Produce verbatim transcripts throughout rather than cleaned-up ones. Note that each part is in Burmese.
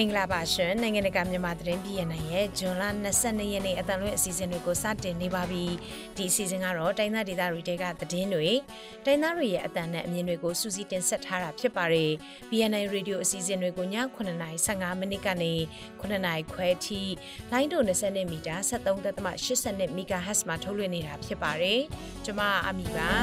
မင်္ဂလာပါရှင်နိုင်ငံတကာမြန်မာသတင်းပြည်နယ်ရဲ့ဇွန်လ၂၂ရက်နေ့အတန်လွင့်အစီအစဉ်တွေကိုစတင်နေပါပြီဒီအစီအစဉ်ကတော့တိုင်းသားဒေသတွေကသတင်းတွေတိုင်းသားတွေရဲ့အတန်နဲ့အမြင်တွေကိုစူးစီးတင်ဆက်ထားတာဖြစ်ပါတယ် B N I Radio အစီအစဉ်တွေကိုညခုနှစ်နာရီ၁၅မိနစ်ကနေခုနှစ်နာရီခွဲထိလိုင်းဒို၂၀မီတာ၁၃.၈၂ MHz မှာထုတ်လွှင့်နေတာဖြစ်ပါတယ်ကျွန်မအမီပါ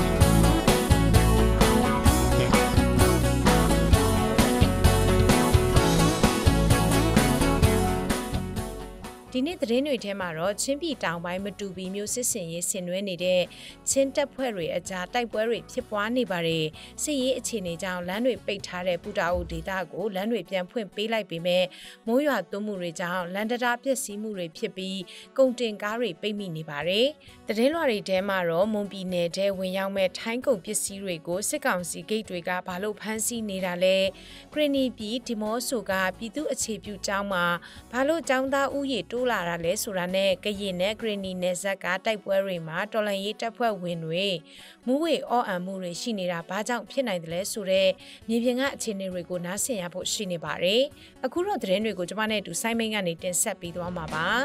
ဒီနေ့သတင်းတွေထဲမှာတော့ချင်းပြည်တောင်ပိုင်းမတူပီမြို့စစ်စင်ရေးဆင်နွှဲနေတဲ့ချင်းတပ်ဖွဲ့တွေအကြားတိုက်ပွဲတွေဖြစ်ပွားနေပါတယ်စစ်ရေးအခြေအနေကြောင့်လမ်းတွေပိတ်ထားတဲ့ပူတာအိုဒေသကိုလမ်းတွေပြန်ဖွင့်ပေးလိုက်ပေမဲ့မိုးရွာသွန်းမှုတွေကြောင့်လမ်းတရားပျက်စီးမှုတွေဖြစ်ပြီးကုန်တင်ကားတွေပိတ်မိနေပါတယ်သတင်းလွှာတွေထဲမှာတော့မွန်ပြည်နယ်ထဲဝင်ရောက်မဲ့ထိုင်းကုန်ပစ္စည်းတွေကိုစစ်ကောင်စီဂိတ်တွေကဘာလို့ဖမ်းဆီးနေတာလဲခရီနီပြည်ဒီမော့ဆိုကပြည်သူအခြေပြုကျောင်းမှာဘာလို့ကျောင်းသားဥယေတိုးလာတာလဲဆိုတာနဲ့ကရင်နဲ့ဂရနီနယ်ဇက်ကတိုက်ပွဲတွေမှာတော်လန်ရေးတပ်ဖွဲ့ဝင်တွေမူဝေအော်အံမှုတွေရှိနေတာဘာကြောင့်ဖြစ်နိုင်တယ်လဲဆိုတော့မြေပြင်ကအခြေအနေတွေကိုနားဆင်ရဖို့ရှိနေပါတယ်အခုတော့သတင်းတွေကိုကျွန်မနဲ့အတူဆိုင်းမိန်ကနေတင်ဆက်ပေးသွားမှာပါ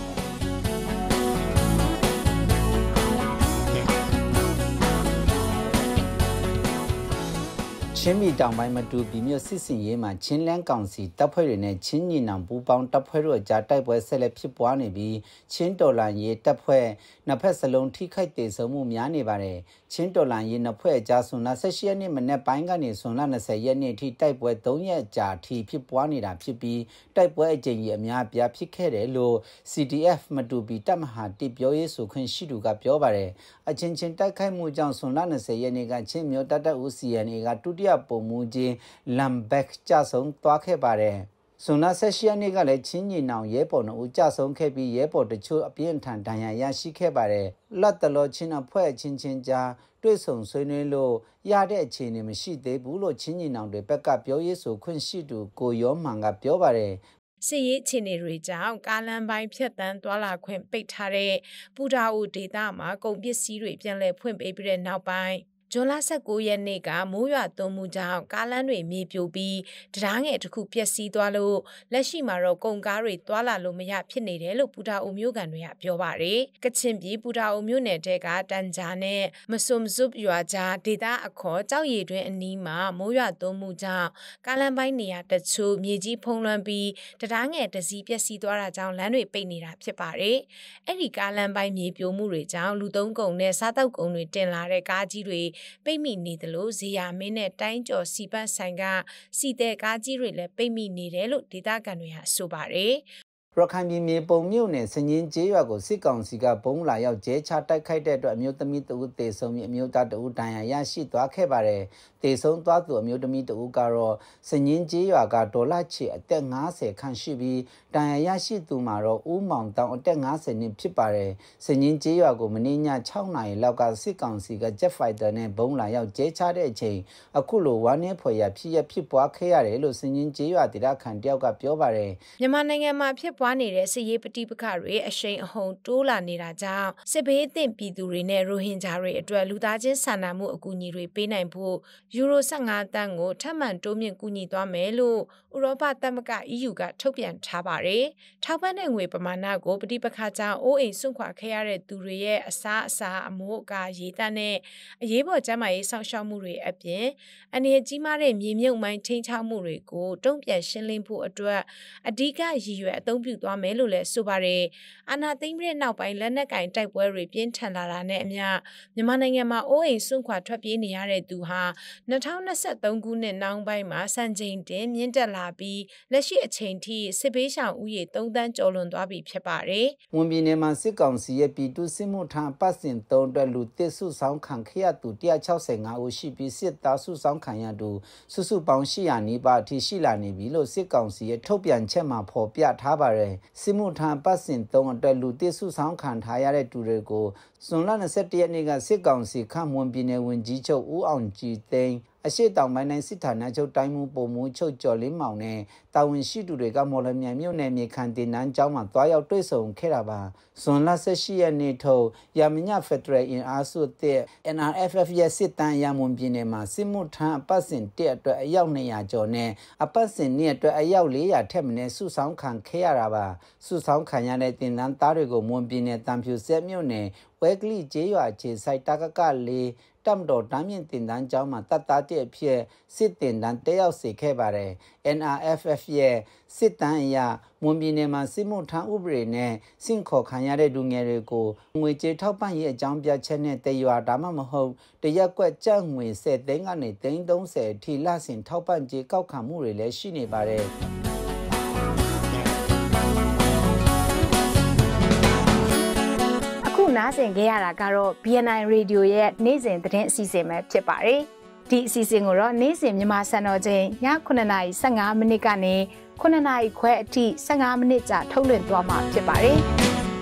ချင်းပြည်တောင်ပိုင်းမတူပီမြို့စစ်စင်ရေးမှာချင်းလန်းကောင်စီတပ်ဖွဲ့တွေနဲ့ချင်းညီနောင်ပူးပေါင်းတပ်ဖွဲ့တို့အကြားတိုက်ပွဲဆက်လက်ဖြစ်ပွားနေပြီးချင်းတော်လန်ရေးတပ်ဖွဲ့နှစ်ဖက်စလုံးထိခိုက်ဒေဆုံးမှုများနေပါတယ်ချင်းတော်လန်ရေးနှစ်ဖွဲ့အကြားဆွန်လ၁၈ရက်နေ့မနေ့ပိုင်းကနေဆွန်လ၂၀ရက်နေ့ထိတိုက်ပွဲ၃ရက်ကြာထိဖြစ်ပွားနေတာဖြစ်ပြီးတိုက်ပွဲအကြိမ်ကြီးအများအပြားဖြစ်ခဲ့တယ်လို့ C D F မတူပီတပ်မဟာတိပြောရေးဆိုခွင့်ရှိသူကပြောပါတယ်အချင်းချင်းတိုက်ခိုက်မှုကြောင့်ဆွန်လ၂၀ရက်နေ့ကချင်းမျိုးတပ်တပ်ဦး C N A ကဒုတိယပုံမှုချင်းလမ်ဘက်ကြဆုံသွားခဲ့ပါတယ်ဆွန်လ၁၈ရက်နေ့ကလည်းချင်းညီနောင်ရဲပေါ်နှုတ်ကြဆုံးခဲ့ပြီးရဲပေါ်တချို့အပြင်းထန်ဒဏ်ရာရရှိခဲ့ပါတယ်လက်တလောချင်းအဖွဲ့ချင်းချင်းကြားတွေ့ဆုံဆွေးနွေးလို့ရတဲ့အခြေအနေမရှိသေးဘူးလို့ချင်းညီနောင်တွေဘက်ကပြောရေးဆိုခွင့်ရှိသူကိုရောမှန်ကပြောပါတယ်စစ်ရေးအခြေအနေတွေကြောင့်ကားလမ်းပိုင်းဖြတ်တန်းသွားလာခွင့်ပိတ်ထားတဲ့ပူတာအိုဒေသမှာကုန်ပစ္စည်းတွေပြန်လည်ဖွင့်ပေးပြီးတဲ့နောက်ပိုင်းဇွန်လ၁၉ရက်နေ့ကမိုးရွာသွန်းမှုကြောင့်ကားလမ်းတွေမြေပြိုပြီးတရားငယ်တစ်ခုပျက်စီးသွားလို့လက်ရှိမှာတော့ကုန်ကားတွေသွားလာလို့မရဖြစ်နေတယ်လို့ပူတာအိုမြို့ကန်တွေကပြောပါတယ်။ကချင်ပြည်ပူတာအိုမြို့နယ်တဲကတန်ဂျာနဲ့မစုံစုပ်ရွာကြားဒေသအခေါ်ကြောက်ရည်တွင်အနီးမှာမိုးရွာသွန်းမှုကြောင့်ကားလမ်းပိုင်းနေရာတချို့မြေကြီးဖုံးလွှမ်းပြီးတရားငယ်တစ်စီးပျက်စီးသွားတာကြောင့်လမ်းတွေပိတ်နေတာဖြစ်ပါတယ်။အဲ့ဒီကားလမ်းပိုင်းမြေပြိုမှုတွေကြောင့်လူသုံးကုန်နဲ့စားတောက်ကုန်တွေတင်လာတဲ့ကားကြီးတွေပိတ်မိနေတယ်လို့ဇေယျမင်းနဲ့တိုင်းကျော်စီပတ်ဆိုင်ကစီတဲ့ကားကြီးတွေလည်းပိတ်မိနေတယ်လို့ဒေသခံတွေကဆိုပါတယ်ရခိုင်ပြည်မြေပုံမြို့နယ်စညင်းကျေးရွာကိုစစ်ကောင်စီကဘုံလာရောက်ကျဲချတိုက်ခိုက်တဲ့အတွက်အမျိုးသမီးတဦးတေဆုံးပြီးအမျိုးသားတဦးဒဏ်ရာရရှိသွားခဲ့ပါတယ်။တေဆုံးသွားသူအမျိုးသမီးတဦးကတော့စညင်းကျေးရွာကဒေါ်လာချီအသက်၅၀ခန့်ရှိပြီးဒဏ်ရာရရှိသူမှာတော့ဦးမောင်တောင်အသက်၅၀နှစ်ဖြစ်ပါတယ်။စညင်းကျေးရွာကိုမနေ့ည၆နာရီလောက်ကစစ်ကောင်စီကဂျက်ဖိုက်တာနဲ့ဘုံလာရောက်ကျဲချတဲ့အချိန်အခုလိုဝမ်းနည်းဖွယ်ရဖြစ်ရဖြစ်ပွားခဲ့ရတယ်လို့စညင်းကျေးရွာဒေသခံတယောက်ကပြောပါတယ်။မြန်မာနိုင်ငံမှာဖြစ်ပွားနေတဲ့စစ်ရေးပဋိပက္ခတွေအရှိန်အဟုန်တိုးလာနေတာကြောင့်စစ်ဘေးသင့်ပြည်သူတွေနဲ့ရိုဟင်ဂျာတွေအတွက်လူသားချင်းစာနာမှုအကူအညီတွေပေးနိုင်ဖို့ယူရို၁၅တန်းကိုထပ်မံတိုးမြင့်ကူညီသွားမယ်လို့ဥရောပသမဂ္ဂ E U ကထုတ်ပြန်ထားပါတယ်။ထောက်ပံ့တဲ့ငွေပမာဏကိုပဋိပက္ခကြောင့်အိုးအိမ်စွန့်ခွာခဲ့ရတဲ့သူတွေရဲ့အစားအစာအမိုးအကာရေသန့်နဲ့အရေးပေါ်ကျန်းမာရေးစောင့်ရှောက်မှုတွေအပြင်အနေအကြီးမားတဲ့မြေမြုပ်မိုင်းထိန်းချောက်မှုတွေကိုတုံ့ပြန်ရှင်းလင်းဖို့အတွက်အဓိကရည်ရွယ်အသုံးပြုသွားမယ်လို့လည်းဆိုပါတယ်။အာဏာသိမ်းပြီးတဲ့နောက်ပိုင်းလက်နက်ကင်တိုက်ပွဲတွေပြင်းထန်လာတာနဲ့အမျှမြန်မာနိုင်ငံမှာအိုးအိမ်စွန့်ခွာထွက်ပြေးနေရတဲ့သူဟာ၂၀၂၃ခုနှစ်နောက်ပိုင်းမှာစံချိန်တင်မြင့်တက်လာပြီးလက်ရှိအချိန်ထိစစ်ဘေးရှောင်ဦးရေ၃တန်းကျော်လွန်သွားပြီဖြစ်ပါတယ်။ဝန်ပြည်နယ်မှာစစ်ကောင်စီရဲ့ပြည်သူ့စစ်မှုထမ်းပတ်စဉ်သုံးအတွက်လူတစ်စုဆောင်ခံခဲ့ရသူ၁၆၅ဦးရှိပြီးစစ်သားစုဆောင်ခံရသူစုစုပေါင်း၈၀၀နီးပါးအထိရှိလာနေပြီလို့စစ်ကောင်စီရဲ့ထုတ်ပြန်ချက်မှာဖော်ပြထားပါတယ်။စစ်မှုထမ်းပတ်စဉ်သုံးအတွက်လူတစ်စုဆောင်ခံထားရတဲ့သူတွေကိုဇွန်လ၂၁ရက်နေ့ကစစ်ကောင်စီခန့်ဝန်ပြည်နယ်ဝန်ကြီးချုပ်ဦးအောင်ကြည်သိန်းအရှိတောင်ပိုင်းနဲ့စစ်ဌာနချုပ်တိုင်းမှုပုံမှုချုပ်ကျော်လင်းမောင်နဲ့တာဝန်ရှိသူတွေကမော်လမြိုင်မြို့နယ်မြေခံတင်နန်းကျောင်းမှာတွားရောက်တွေ့ဆုံခဲ့တာပါဇွန်လ၁၈ရက်နေ့ထုတ်ရမညဖက်ဒရယ်အင်အားစုတဲ့ N R F F ရဲ့စစ်တမ်းရမွန်ပြည်နယ်မှာစစ်မှုထမ်းအပတ်စဉ်တစ်အတွက်အယောက်နှစ်ရာကျော်နဲ့အပတ်စဉ်နှစ်အတွက်အယောက်လေးရာထက်မနည်းစုဆောင်းခံခဲ့ရတာပါစုဆောင်းခံရတဲ့တင်နန်းသားတွေကိုမွန်ပြည်နယ်တံဖြူဆက်မြို့နယ်ဝဲကလိကျေးရွာခြေဆိုင်တကကလေးတမ်တော်တမ်းမြင့်တင်တန်းကျောင်းမှာတတ်သားတဲ့အဖြစ်စစ်တင်တန်းတက်ရောက်စေခဲ့ပါတယ် N R F F ရဲ့စစ်တမ်းအရမွန်ပြည်နယ်မှာစစ်မှုထမ်းဥပဒေနဲ့စင့်ခေါ်ခံရတဲ့လူငယ်တွေကိုငွေကြေးထောက်ပံ့ရေးအကြောင်းပြချက်နဲ့တရွာဒါမှမဟုတ်တရက်ကွက်ကျပ်ငွေ၁၀သိန်းကနေသိန်း၃၀အထိလဆင်ထောက်ပံ့ကြေးကောက်ခံမှုတွေလည်းရှိနေပါတယ်နားဆင်ကြရတာကတော့ B N I Radio ရဲ့နေ့စဉ်သတင်းအစီအစဉ်ပဲဖြစ်ပါတယ်။ဒီအစီအစဉ်ကိုတော့နေ့စဉ်မြန်မာစံတော်ချိန်ညခုနှစ်နာရီ၁၅မိနစ်ကနေခုနှစ်နာရီခွဲအထိ၁၅မိနစ်ကြာထုတ်လွှင့်သွားမှာဖြစ်ပါတယ်။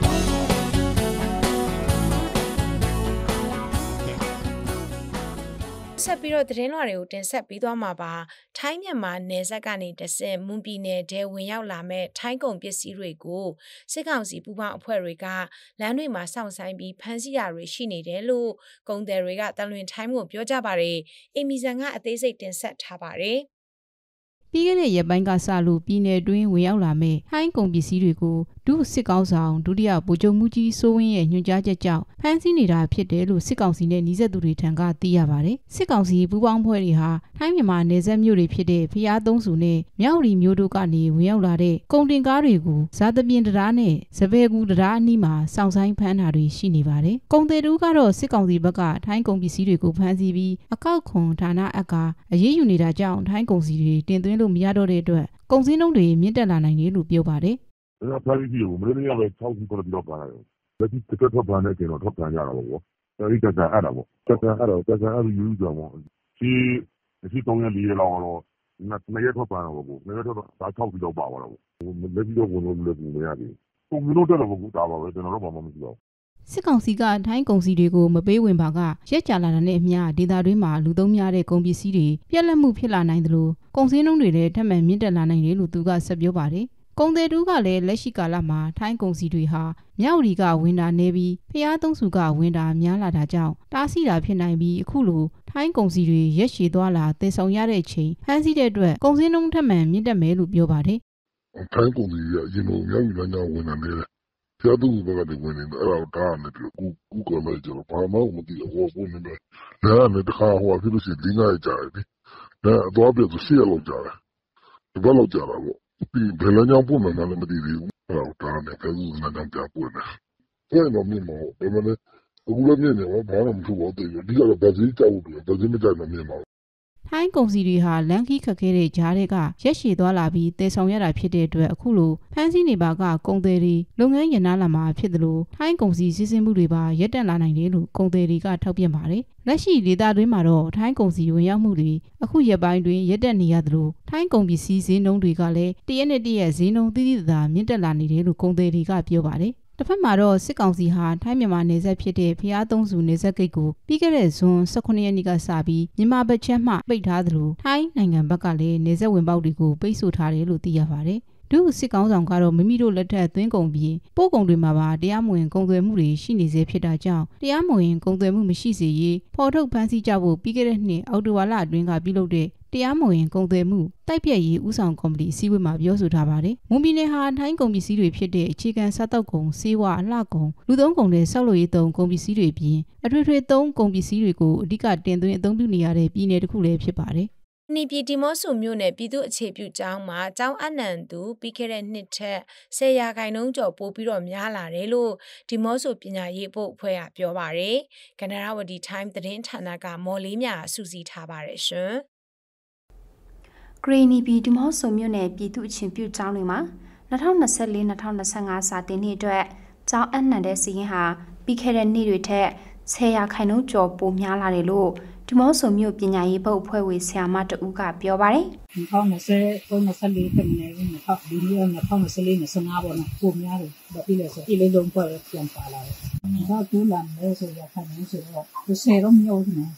ဆက်ပြီးတော့သတင်းလွှာတွေကိုတင်ဆက်ပေးသွားမှာပါထိုင်းမြန်မာနယ်စပ်ကနေတဆင့်မွန်ပြည်နယ်ထဲဝင်ရောက်လာမဲ့ထိုင်းကုန်ပစ္စည်းတွေကိုစစ်ကောင်စီပူးပေါင်းအဖွဲ့တွေကလမ်းတွေမှာစောင့်ဆိုင်ပြီးဖမ်းဆီးတာတွေရှိနေတယ်လို့ကုန်သည်တွေကတန်လွင်ထိုင်းကိုပြောကြပါတယ်အီမီဇန်ကအသေးစိတ်တင်ဆက်ထားပါတယ်ပြီးခဲ့တဲ့ရက်ပိုင်းကစလို့ပြည်내တွင်းဝင်ရောက်လာမဲ့ထိုင်းကုန်ပစ္စည်းတွေကိုဒုစစ်ကောင်းဆောင်ဒုတိယဗိုလ်ချုပ်မှုကြီးစိုးဝင်းရဲ့ညွှန်ကြားချက်ကြောင့်ဖမ်းဆီးနေတာဖြစ်တယ်လို့စစ်ကောင်စီနဲ့နှီးစပ်သူတွေထံကသိရပါတယ်။စစ်ကောင်စီပူးပေါင်းဖွဲ့တွေဟာထိုင်းမြန်မာနယ်စပ်မြို့တွေဖြစ်တဲ့ဖျားသုံးစုနဲ့မြောက်ရီမြို့တို့ကနေဝင်ရောက်လာတဲ့ကုန်တင်ကားတွေကိုဇာတပြင်းတရားနဲ့စပယ်ကူတရားအနီးမှာစောင့်ဆိုင်ဖမ်းတာတွေရှိနေပါတယ်။ကုန်သည်တို့ကတော့စစ်ကောင်စီဘက်ကထိုင်းကုန်ပစ္စည်းတွေကိုဖမ်းဆီးပြီးအကောက်ခွန်ဌာနအကအရေးယူနေတာကြောင့်ထိုင်းကုန်စည်တွေတင်သွင်းလို့မရတော့တဲ့အတွက်ကုန်စည်နှုန်းတွေမြင့်တက်လာနိုင်တယ်လို့ပြောပါတယ်။အဲ့ဒါပြည်ကြီးကိုမင်းတို့ကပဲ၆ခုကတော့ပြီးတော့ပါလာတယ်။လက်ရှိတစ်သက်ထွက်ပန်းတဲ့ကျင်တော့ထွက်ပန်းကြတာပေါ့ကွာ။အဲဒီကတန်အဲ့ဒါပေါ့။ကတန်အဲ့တော့ကတန်အဲ့ဒီယူကြမှာ။ဒီဒီသုံးရက်လေးရက်လောက်တော့နှစ်ရက်ထွက်ပန်းတော့ပေါ့။နှစ်ရက်ထွက်တော့ဒါ၆ခုတော့ပါသွားတော့ပေါ့။လက်ပြီးတော့ဝင်လို့လည်းမရဘူး။ကုန်မျိုးတက်တော့ပေါ့ဒါပါပဲကျွန်တော်တို့ဘာမှမရှိတော့စစ်ကောင်စီကထိုင်းကုန်စည်တွေကိုမပေးဝင်ပါကရက်ကြလာတာနဲ့အမျှဒေသတွင်းမှာလူသုံးများတဲ့ကုန်ပစ္စည်းတွေပြက်လက်မှုဖြစ်လာနိုင်တယ်လို့ကုန်စည်နှုန်းတွေလည်းထပ်မံမြင့်တက်လာနိုင်တယ်လို့သူကဆက်ပြောပါတယ်။ကုန်သည်တူကလည်းလက်ရှိကာလမှာထိုင်းကုန်စည်တွေဟာမြောက်ရီကဝင်တာနေပြီးဖျားသုံးစုကဝင်တာများလာတာကြောင့်တားဆီးတာဖြစ်နိုင်ပြီးအခုလိုထိုင်းကုန်စည်တွေရက်ရှည်သွားလာတည်ဆောင်ရတဲ့အချိန်ဖမ်းဆီးတဲ့အတွက်ကုန်စည်နှုန်းထပ်မံမြင့်တက်မယ်လို့ပြောပါတယ်။ထိုင်းကုန်စည်ကအရင်ကမြောက်ရီလမ်းကြောင်းဝင်တာနေတယ်ဖျားသုံးစုဘက်ကနေဝင်နေတယ်အဲ့ဒါကိုတားနေတယ်ကူကူကလည်းကျွန်တော်ဘာမှမသိဘူးဟောဝင်နေတယ်။ဒါနဲ့တခါဟောဖြစ်လို့ရှိရင်လင်းကားကြာတယ်။ဒါအသွားပြဆိုရှေ့လောက်ကြာတယ်။ဒီဘက်လောက်ကြာတာပေါ့ဒီဘယ်လမ်းကြောင်းပုံမှန်လည်းမသိသေးဘူးအဲ့ဒါဒါနဲ့ဖဲဦးလမ်းကြောင်းပြပွင့်တယ်အဲ့တော့မြင်မောဘယ်မလဲအခုလည်းမြင်နေတော့ဘာမှမဖြစ်တော့သေးဘူးဒီကတော့ဗဇီးကြောက်တယ်ဗဇီးမကြောက်မှမြင်ပါထိုင်းကုန်စည်တွေဟာလမ်းခီးခက်ခဲတဲ့ကြားတွေကရက်ရှည်သွားလာပြီးတည်ဆောင်ရတာဖြစ်တဲ့အတွက်အခုလိုဖမ်းဆီးနေပါကကုန်သည်တွေလုပ်ငန်းရန်နာလာမှာဖြစ်တယ်လို့ထိုင်းကုန်စည်စီးဆင်းမှုတွေပါရပ်တန့်လာနိုင်တယ်လို့ကုန်သည်တွေကထောက်ပြပါတယ်။လက်ရှိဒေသတွင်းမှာတော့ထိုင်းကုန်စည်ဝင်ရောက်မှုတွေအခုရက်ပိုင်းတွင်ရပ်တန့်နေရတယ်လို့ထိုင်းကုန်ပစ္စည်းဈေးနှုန်းတွေကလည်းတရက်နဲ့တရက်ဈေးနှုန်းသိသိသာမြင့်တက်လာနေတယ်လို့ကုန်သည်တွေကပြောပါတယ်။တစ်ဖက်မှာတော့စစ်ကောင်စီဟာထိုင်းမြန်မာနယ်စပ်ဖြစ်တဲ့ဖျားသုံးစုနယ်စပ်ဂိတ်ကိုပြီးခဲ့တဲ့ဇွန်၁၈ရက်နေ့ကစပြီးမြန်မာဘက်ချမ်းမှပိတ်ထားသလိုထိုင်းနိုင်ငံဘက်ကလည်းနယ်စပ်ဝင်ပေါက်တွေကိုပိတ်ဆို့ထားတယ်လို့သိရပါတယ်။ဒုစစ်ကောင်းဆောင်ကတော့မိမိတို့လက်ထက်သွင်းကုန်ပြီးပို့ကုန်တွေမှာပါတရားမဝင်ကုန်သွယ်မှုတွေရှိနေစေဖြစ်တာကြောင့်တရားမဝင်ကုန်သွယ်မှုမရှိစေရေးဖော်ထုတ်ဖမ်းဆီးကြဖို့ပြီးခဲ့တဲ့နှစ်အောက်တိုဘာလအတွင်းကပြုလုပ်တဲ့တရားမဝင်ကုန်သွယ်မှုတိုက်ပြက်ရေးဦးဆောင်ကော်မတီအစည်းအဝေးမှာပြောဆိုထားပါတယ်။မွန်ပြည်နယ်ဟာထိုင်းကုန်ပစ္စည်းတွေဖြစ်တဲ့အခြေခံစားတောက်ကုန်ဆေးဝါးအလှကုန်လူသုံးကုန်တွေဆောက်လုပ်ရေးသုံးကုန်ပစ္စည်းတွေပြင်အထွေထွေသုံးကုန်ပစ္စည်းတွေကိုအဓိကတင်သွင်းအသုံးပြုနေရတဲ့ပြည်နယ်တစ်ခုလည်းဖြစ်ပါတယ်။နီပြည်ဒီမော့ဆိုမြို့နယ်ပြည်သူ့အခြေပြုကျောင်းမှာကျောင်းအနှံသူပြီးခဲ့တဲ့နှစ်ထက်ဆယ်ရာခိုင်နှုန်းကျော်ပိုပြီးတော့များလာတယ်လို့ဒီမော့ဆိုပညာရေးဖို့အဖွဲ့ကပြောပါရယ်ကနရာဝတီ Time သတင်းဌာနကမော်လေးမြစူးစီးထားပါတယ်ရှင်ဂရီနီပြည်ဒီမော့ဆိုမြို့နယ်ပြည်သူ့အခြေပြုကျောင်းတွေမှာ၂၀၂၄-၂၀၂၅စာတင်နှစ်အတွက်ကျောင်းအနှံတဲ့စီးရင်ဟာပြီးခဲ့တဲ့နှစ်တွေထက်ဆယ်ရာခိုင်နှုန်းကျော်ပိုများလာတယ်လို့ဒီမော့ဆိုမြို့ပညာရေးဘုတ်အဖွဲ့ဝင်ဆရာမတဦးကပြောပါတယ်၂၀၂၃-၂၄ဖြစ်နေပြီ၂၀ဒီနေ့၂၀၂၄-၂၅ပေါ့နော်ပုံများတယ်ဘာဖြစ်လဲဆိုဒီလေးလုံးဖွဲ့ပြန်ပါလာတယ်ဘာကူလာလဲဆိုရခိုင်နေဆိုတော့ဆယ်တော့မဟုတ်ဘူး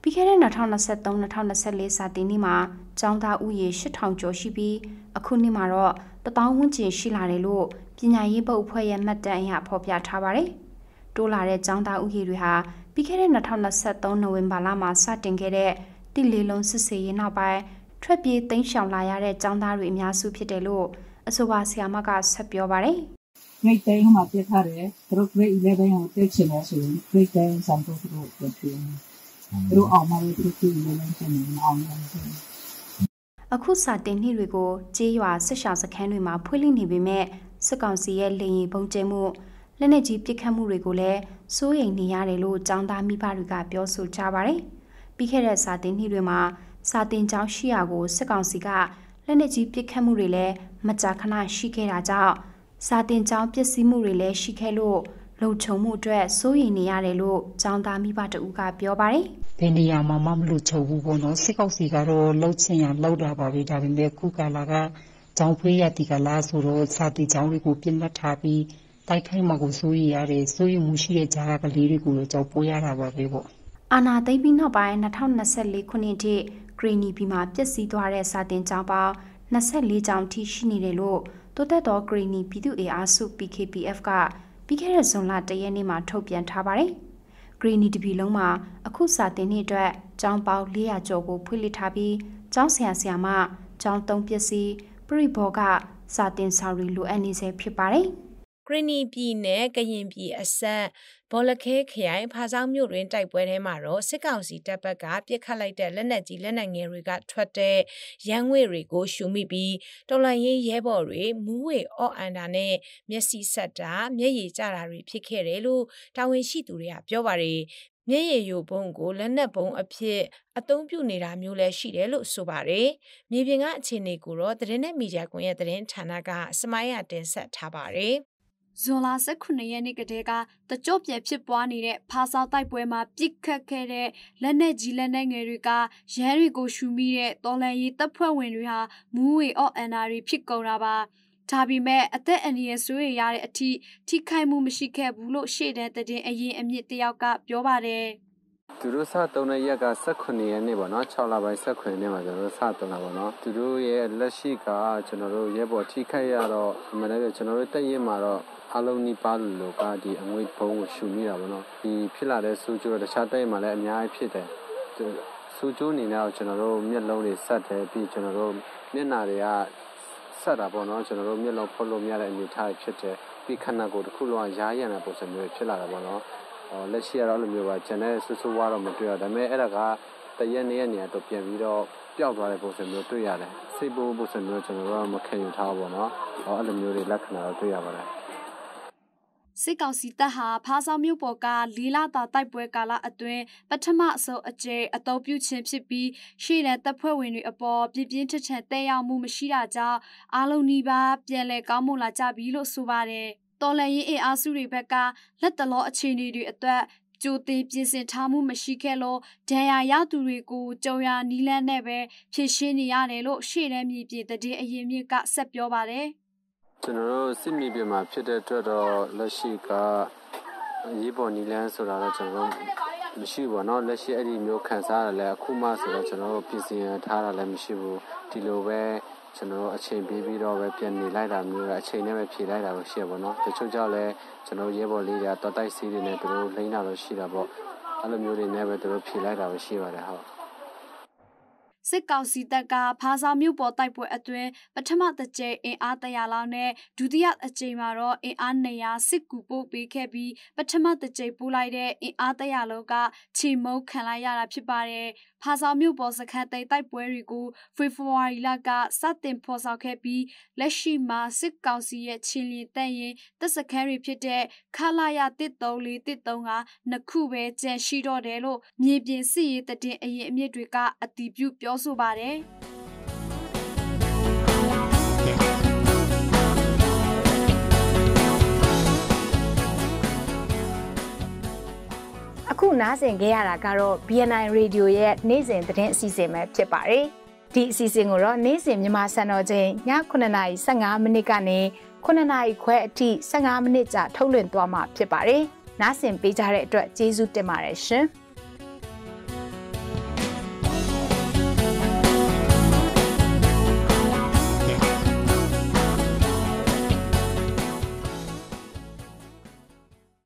ပြီးခဲ့တဲ့၂၀၂၃ ၂၀၂၄စာတင်နှစ်မှာကျောင်းသားဦးရေ၈ထောင်ကျော်ရှိပြီးအခုနှစ်မှာတော့တသောင်းဝန်းကျင်ရှိလာတယ်လို့ပညာရေးပုတ်အဖွဲ့ရဲ့မှတ်တမ်းအရဖော်ပြထားပါတယ်။တိုးလာတဲ့ကျောင်းသားဦးရေတွေဟာပြီးခဲ့တဲ့၂၀၂၃နိုဝင်ဘာလမှာစတင်ခဲ့တဲ့တိလေးလုံးစစ်ဆေးရေးနောက်ပိုင်းထွက်ပြေးသိမ်းရှောင်လာရတဲ့ကျောင်းသားတွေအများစုဖြစ်တယ်လို့အဆိုပါဆရာမကဆက်ပြောပါတယ်။ Grade ten မှာပြထားတယ်သူတို့ grade eleven ကိုတက်ချင်လို့ဆိုရင် grade ten စံဖို့သူတို့ပြန်ပြန်သူတို့အောင်မှာလို့သူတို့လည်းပြန်နေအောင်လို့အခုစာတင်နှစ်တွေကိုကြေးရွာစစ်ရှောင်စခန်းတွေမှာဖွင့်လှစ်နေပေမဲ့စစ်ကောင်စီရဲ့လေရင်ပုံကျဲမှုလက်နက်ကြီးပစ်ခတ်မှုတွေကိုလည်းစိုးရိမ်နေရတယ်လို့ကျောင်းသားမိဘတွေကပြောဆိုကြပါတယ်။ပြီးခဲ့တဲ့စာတင်နှစ်တွေမှာစာတင်ကျောင်းရှိရာကိုစစ်ကောင်စီကလက်နက်ကြီးပစ်ခတ်မှုတွေလည်းမကြာခဏရှိခဲ့တာကြောင့်စာတင်ကျောင်းပျက်စီးမှုတွေလည်းရှိခဲ့လို့လုံခြုံမှုအတွက်စိုးရိမ်နေရတယ်လို့ကျောင်းသားမိဘတအူးကပြောပါတယ်။ဒီနေရာမှာမမလို့ချုပ်ဘူးပေါ့နော်စစ်ကောက်စီကတော့လှုပ်ချင်ရလှုပ်တာပါပဲဒါပေမဲ့ခုကာလာကကျောင်းဖွေးရတီကလာဆိုတော့စာတင်ကျောင်းတွေကိုပြစ်မှတ်ထားပြီးတိုက်ခိုက်မှာကိုစိုးရိမ်ရတယ်စိုးရိမ်မှုရှိတဲ့ကြားကလေးတွေကိုတော့ကြောက်ပိုးရတာပါပဲပေါ့အာနာသိမ့်ပြီးနောက်ပိုင်း၂၀၂၄ခုနှစ်ထိဂရီနီဘီမှာပျက်စီးသွားတဲ့စာတင်ကျောင်းပေါင်း၂၄ကျောင်းထိရှိနေတယ်လို့တိုးတက်သောဂရီနီပြည်သူ့အေအားစု P K P F ကပြီးခဲ့တဲ့ဇွန်လတရက်နေ့မှာထုတ်ပြန်ထားပါတယ်။ဂရီနီတပြည်လုံးမှာအခုစာတင်နှစ်အတွက်ကျောင်းပေါင်း၄ရာကျော်ကိုဖွင့်လှစ်ထားပြီးကျောင်းဆရာဆရာမကျောင်းသုံးပစ္စည်းပရိဘောကစာတင်ဆောင်ရီလိုအပ်နေစေဖြစ်ပါတယ်။ဂရီနီပြည်နဲ့ကရင်ပြည်အစပ်ဘောလခဲခရိုင်ဖာဆောင်မြို့တွင်တိုက်ပွဲထဲမှာတော့စစ်ကောင်စီတပ်ဘက်ကပြစ်ခတ်လိုက်တဲ့လက်နက်ကြီးလက်နက်ငယ်တွေကထွက်တဲ့ရန်ငွေတွေကိုရှုမိပြီးတော်လှန်ရေးရဲဘော်တွေမူးဝေအော့အန်တာနဲ့မျက်စိဆက်တာမျက်ရည်ကျတာတွေဖြစ်ခဲ့တယ်လို့တာဝန်ရှိသူတွေကပြောပါတယ်။မျက်ရည်ယိုဘုံကိုလက်နက်ဘုံအဖြစ်အသုံးပြုနေတာမျိုးလည်းရှိတယ်လို့ဆိုပါတယ်။မြေပြင်ကအခြေအနေကိုတော့သတင်းနဲ့မီဒီယာကွန်ရဲ့သတင်းဌာနကစမိုင်းရတင်ဆက်ထားပါတယ်။ဇွန်လ၁၈ရက်နေ့ကတည်းကတကြော့ပြန်ဖြစ်ပွားနေတဲ့ဖားဆောက်တိုက်ပွဲမှာပြစ်ခတ်ခဲ့တဲ့လက်နက်ကြီးလက်နက်ငယ်တွေကရဲတွေကိုရှူမိတဲ့တော်လှန်ရေးတပ်ဖွဲ့ဝင်တွေဟာမူးဝေအော့အန်နာတွေဖြစ်ကုန်တာပါဒါပေမဲ့အသက်အန္တရာယ်ဆိုးရတဲ့အထိထိခိုက်မှုမရှိခဲ့ဘူးလို့ရှေ့တန်းသတင်းအရင်အမြင့်တယောက်ကပြောပါတယ်သူတို့စတုံးတဲ့ရက်က၁၈ရက်နေ့ပေါ့နော်၆လပိုင်း၁၈ရက်နေ့မှာကျွန်တော်တို့စတုံးတာပေါ့နော်သူတို့ရဲ့လက်ရှိကကျွန်တော်တို့ရဲဘော်ထိခိုက်ရတော့အမှန်တကယ်ကျွန်တော်တို့တက်ရင်မှာတော့အလုံးနီးပါးလို့ကဒီအငွေပုံကိုရှူမိတာပေါ့နော်ဒီဖြစ်လာတဲ့စူးကျိုးတခြားတက်ရင်မှာလည်းအများကြီးဖြစ်တယ်စူးကျိုးအနေနဲ့ကျွန်တော်တို့မျက်လုံးတွေဆက်တယ်ပြီးကျွန်တော်တို့မျက်နှာတွေကဆက်တာပေါ့နော်ကျွန်တော်တို့မျက်လုံးဖုတ်လို့မရတဲ့အနေအထားဖြစ်တယ်ပြီးခန္ဓာကိုယ်တစ်ခုလုံးကရားရံတဲ့ပုံစံမျိုးဖြစ်လာတာပေါ့နော်လက်ရှိကတော့အဲ့လိုမျိုးပါကျန်တဲ့ဆူဆူဝါတော့မတွေ့ရဒါပေမဲ့အဲ့ဒါကတရက်နေ့ရက်နေရာတော့ပြန်ပြီးတော့ပျောက်သွားတဲ့ပုံစံမျိုးတွေ့ရတယ်စိတ်ပိုးပုံစံမျိုးကျွန်တော်တို့ကမခံယူထားဘူးပေါ့နော်အဲ့လိုမျိုးတွေလက္ခဏာတော့တွေ့ရပါတယ်စစ်ကောင်စီတပ်ဟာဖားဆောင်မြို့ပေါ်ကလေးလတာတိုက်ပွဲကာလအတွင်းပထမအစုံအကျဲအသုံးပြုခြင်းဖြစ်ပြီးရှေ့တန်းတပ်ဖွဲ့ဝင်တွေအပေါ်ပြင်းပြင်းထန်ထန်တဲရောက်မှုမရှိတာကြောင့်အားလုံးနီးပါးပြန်လည်ကောင်းမွန်လာကြပြီလို့ဆိုပါတယ်တော်လှန်ရေးအင်အားစုတွေဘက်ကလက်တလောအခြေအနေတွေအတွက်ကြိုတင်ပြင်ဆင်ထားမှုမရှိခဲ့လို့ဒဏ်ရာရသူတွေကိုကြုံရနီးလန်းနဲ့ပဲဖြည့်ရှင်းနေရတယ်လို့ရှေ့တန်းမြေပြင်သတင်းအရင်မြစ်ကဆက်ပြောပါတယ်ကျွန်တော်တို့စစ်မြေပြင်မှာဖြစ်တဲ့အတွက်တော့လက်ရှိကရေးပေါ်နီလန်းဆိုတာတော့ကျွန်တော်တို့မရှိဘူးเนาะလက်ရှိအဲ့ဒီမျိုးခံစားရတယ်လဲအခုမှဆိုတော့ကျွန်တော်တို့ပြင်ဆင်ထားတာလည်းမရှိဘူးဒီလိုပဲကျွန်တော်တို့အချိန်ပေးပြီးတော့ပဲပြန်နေလိုက်တာမျိုးအချိန်နဲ့ပဲဖြေလိုက်တာပဲရှိရပါတော့တချို့ကြောင့်လဲကျွန်တော်ရဲဘော်လေးတွေကတော်တိုက်စီးတွေနဲ့သူတို့လိမ့်တာတော့ရှိတာပေါ့အဲ့လိုမျိုးတွေနဲ့ပဲသူတို့ဖြေလိုက်တာပဲရှိပါတယ်ဟုတ်စစ်ကောင်စီတပ်ကဖားဆောင်မြို့ပေါ်တိုက်ပွဲအတွင်းပထမတစ်ကြိမ်အင်အားတရာလောက်နဲ့ဒုတိယအကြိမ်မှာတော့အင်အား၂ရာစစ်ကူပို့ပေးခဲ့ပြီးပထမတစ်ကြိမ်ပို့လိုက်တဲ့အင်အားတရာလောက်ကချီမုံခံလိုက်ရတာဖြစ်ပါတယ်ဖားဆောင်မြို့ပေါ်စခန်းသိမ်းတိုက်ပွဲတွေကိုဖေဖော်ဝါရီလကစတင်ဖော်ဆောင်ခဲ့ပြီးလက်ရှိမှာစစ်ကောင်စီရဲ့ချင်းလျင်တန့်ရင်တပ်စခန်းတွေဖြစ်တဲ့ခလာရတစ်၃၄တစ်၃ကနှစ်ခုပဲကျန်ရှိတော့တယ်လို့မြေပြင်စစ်ရေးတည်အရင်အမြစ်တွေကအတည်ပြုပြောဆိုပါတယ်အခုနားဆင်ကြရတာကတော့ B N I Radio ရဲ့နေ့စဉ်သတင်းအစီအစဉ်ပဲဖြစ်ပါတယ်။ဒီအစီအစဉ်ကိုတော့နေ့စဉ်မြန်မာစံတော်ချိန်ညခုနှစ်နာရီ၁၅မိနစ်ကနေခုနှစ်နာရီခွဲအထိ၁၅မိနစ်ကြာထုတ်လွှင့်သွားမှာဖြစ်ပါတယ်။နားဆင်ပေးကြတဲ့အတွက်ကျေးဇူးတင်ပါတယ်ရှင်။